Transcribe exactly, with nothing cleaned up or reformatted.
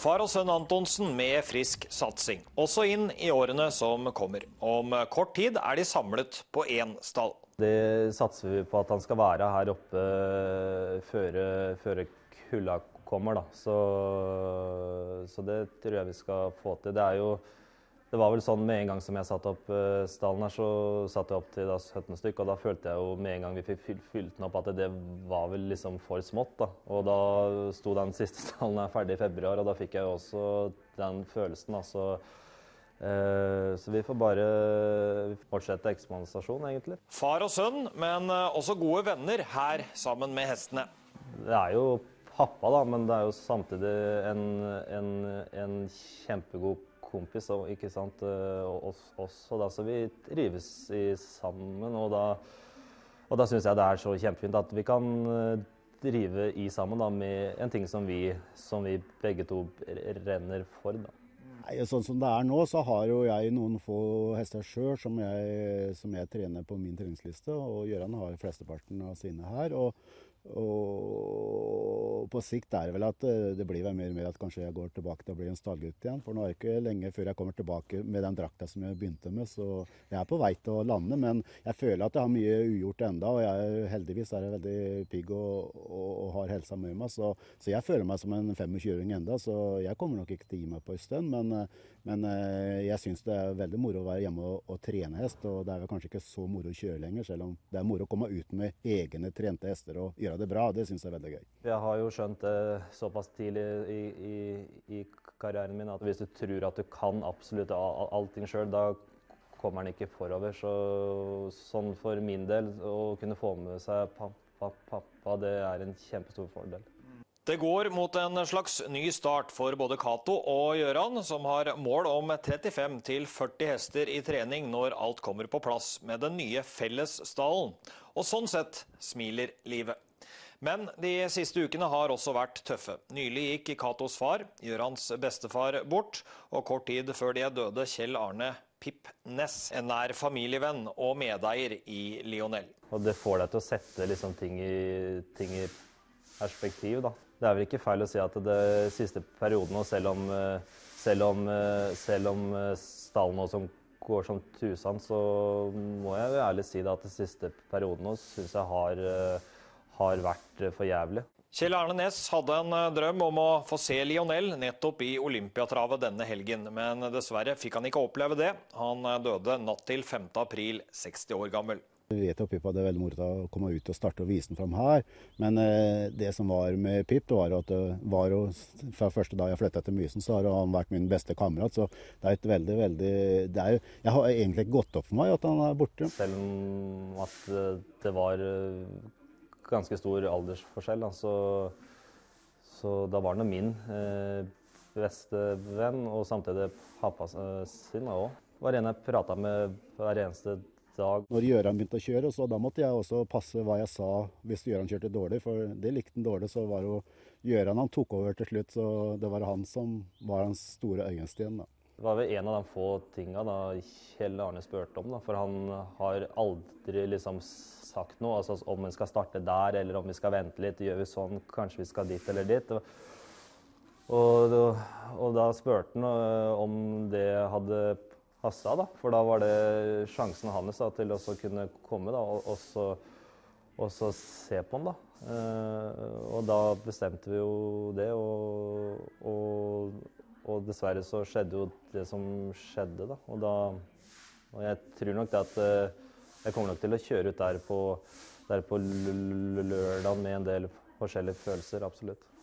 Far og sønn Antonsen med frisk satsing, også inn i årene som kommer. Om kort tid er de samlet på én stall. Det satser vi på at han skal være her oppe før, før kulda kommer, da. Så, så det tror jeg vi skal få til. Det er jo Det var vel sånn med en gang som jeg satte opp stallen her, så satte jeg opp til da sytten stykk, og da følte jeg jo med en gang vi fikk fylt den opp at det var vel liksom for smått, da. Og da sto den siste stallen her ferdig i februar, og da fikk jeg jo også den følelsen, da. Så, eh, så vi får bare fortsette ekspansasjon, egentlig. Far og sønn, men også gode venner her sammen med hestene. Det er jo pappa, da, men det er jo samtidig en, en, en kjempegod kompis, ikke sant, oss også da, så vi trives i sammen, og da, og da synes jeg det er så kjempefint at vi kan drive i sammen da, med en ting som vi, som vi begge to renner for, da. Nei, sånn som det er nå, så har jo jeg noen få hester selv som jeg, som jeg trener på min treningsliste, og Gøran har flesteparten av sine her, og Og på sikt er det vel at det blir vel mer og mer at kanskje jeg går tilbake til å bli en stallgutt igjen. For nå er det ikke lenge før jeg kommer tilbake med den drakta som jeg begynte med. Så jeg er på vei til å lande, men jeg føler at jeg har mye ugjort enda. Og jeg, heldigvis er jeg veldig pigg og, og, og har helsa med meg. Så, så jeg føler meg som en tjuefem-åring enda. Så jeg kommer nok ikke til å gi meg på en stund. Men, men jeg synes det er veldig moro å være hjemme og, og trene hest. Og det er vel kanskje ikke så moro å kjøre lenger, selv om det er moro å komme ut med egne trente hester og gjøre det bra. Det synes jeg er veldig gøy. Jeg har jo skjønt det såpass tidlig i, i, i karrieren min at hvis du tror at du kan absolutt allting selv, da kommer den ikke forover. Så, sånn for min del, å kunne få med seg pappa, pappa, det er en kjempestor fordel. Det går mot en slags ny start for både Cato og Gøran, som har mål om trettifem til førti hester i trening når alt kommer på plass med den nye fellesstallen. Og sånn sett smiler livet. Men de siste ukene har også vært tøffe. Nylig gikk Catos far, Gørans bestefar, bort, og kort tid før det døde Kjell Arne Pip Næss, en nær familievenn og medeier i Lionel. Og det får deg til å sette liksom ting, i, ting i perspektiv, da. Det er vel ikke feil å si at det siste perioden, og selv om, selv om, selv om stallen nå som går som tusen, så må jeg jo ærlig si da, at det siste perioden nå synes jeg har har vært for jævlig. Kjell Arne Næss hadde en drøm om å få se Lionel nettopp i Olympiatravet denne helgen, men dessverre fikk han ikke oppleve det. Han døde natt til femte april, seksti år gammel. Vi vet jo Pip hadde veldig moro å komme ut og starte og vise den fram her, men eh, det som var med Pip, det var at det var jo, fra første dag jeg flyttet til Mysen, så har han vært min beste kamerat, så det er et veldig, veldig, det er jo, jeg har egentlig ikke gått opp for meg at han er borte. Selv om at det var ganske stor aldersforskjell, da, så, så da var det min eh, beste venn, og samtidig pappa sin også. Det var en jeg pratet med hver eneste dag. Når Gøran begynte å kjøre, så da måtte jeg også passe hva jeg sa hvis Gøran kjørte dårlig, for det likte han dårlig, så var jo Gøran han tok over til slutt, så det var han som var hans store øyensten, da. Det var vel en av de få tingene da Kjell Arne spurte om, da, for han har aldri liksom sagt noe, altså om vi skal starte der, eller om vi skal vente litt, gjør vi sånn, kanskje vi skal dit eller dit. Og, og da spurte han om det hadde passet, da, for da var det sjansen hans da, til å kunne komme da, og, og, så, og så se på han da. Og da bestemte vi jo det, og, og Og dessverre så skjedde jo det som skjedde, da. Og, da, og jeg tror nok det at jeg kommer nok til å kjøre ut der på, der på lørdagen med en del forskjellige følelser, absolutt.